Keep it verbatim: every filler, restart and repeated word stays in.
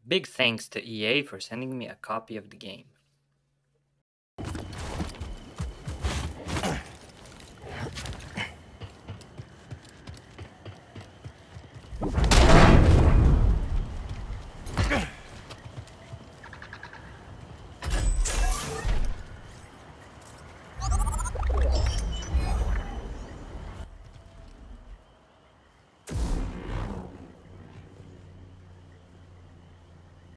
Big thanks to E A for sending me a copy of the game.